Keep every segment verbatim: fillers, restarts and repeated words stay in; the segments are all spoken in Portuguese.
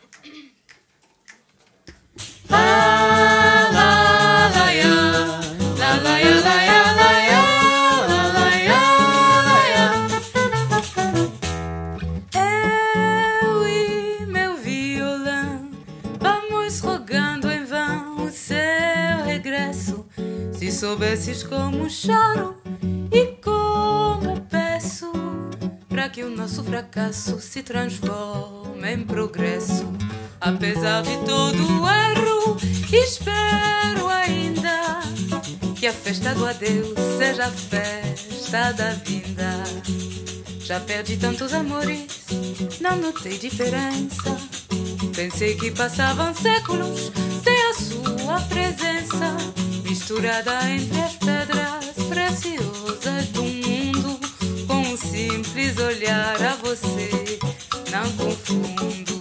Eu e meu violão vamos rogando em vão o seu regresso. Se soubesses como choro e como peço para que o nosso fracasso se transforme em progresso. Apesar de todo o erro, espero ainda que a festa do adeus seja a festa da vinda. Já perdi tantos amores, não notei diferença. Pensei que passavam séculos sem a sua presença, misturada entre as pedras preciosas do mundo. Com um simples olhar a você não confundo.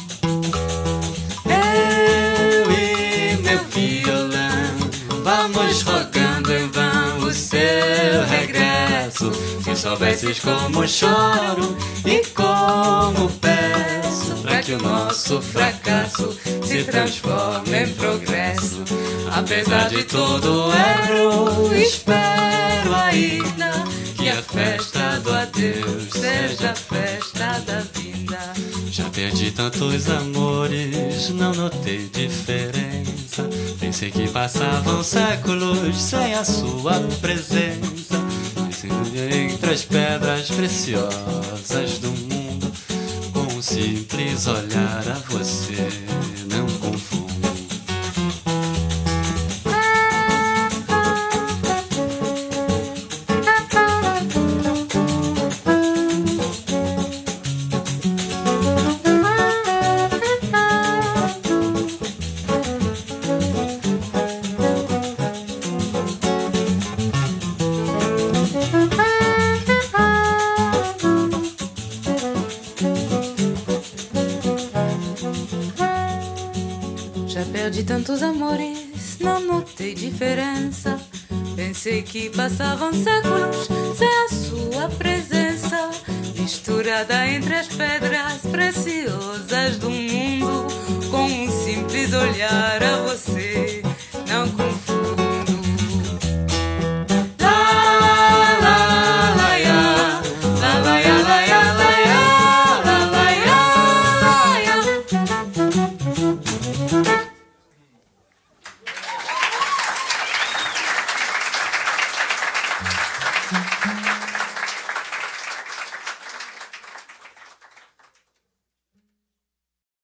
Eu e meu violão vamos rogando em vão o seu regresso. Se soubesses como choro e como peço para que o nosso fracasso se transforme em progresso. Apesar de todo o erro, espero ainda que a festa do adeus seja a festa da vinda. Já perdi tantos amores, não notei diferença. Pensei que passavam séculos sem a sua presença. Entre as pedras preciosas do mundo, com um simples olhar a você não confundo. Já perdi tantos amores, não notei diferença. Pensei que passavam séculos sem a sua presença, misturada entre as pedras preciosas do mundo. Com um simples olhar a você não